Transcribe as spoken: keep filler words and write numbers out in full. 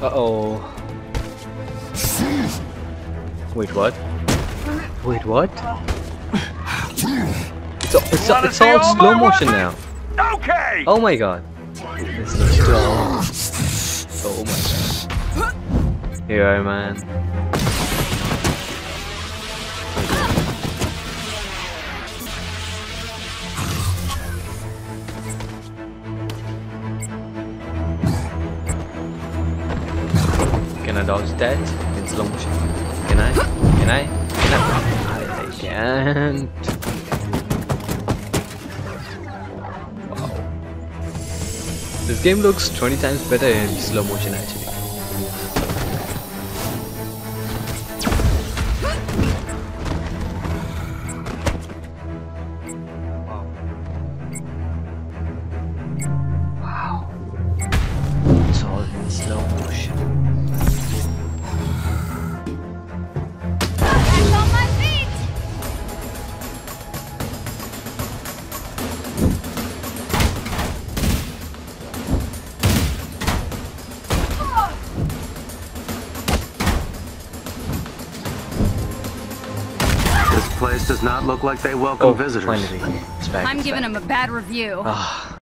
Uh-oh. Wait, what? Wait, what? It's, it's, it's, it's all slow motion now. Okay. Oh my god. This is still... Oh my god. Here, man. Can I dodge that in slow motion? Can I? Can I? Can I? I, I can't. Wow. This game looks twenty times better in slow motion actually. Wow. It's all in slow motion. This place does not look like they welcome Oh, visitors. finally. It's back, I'm it's giving back. him a bad review. Ah.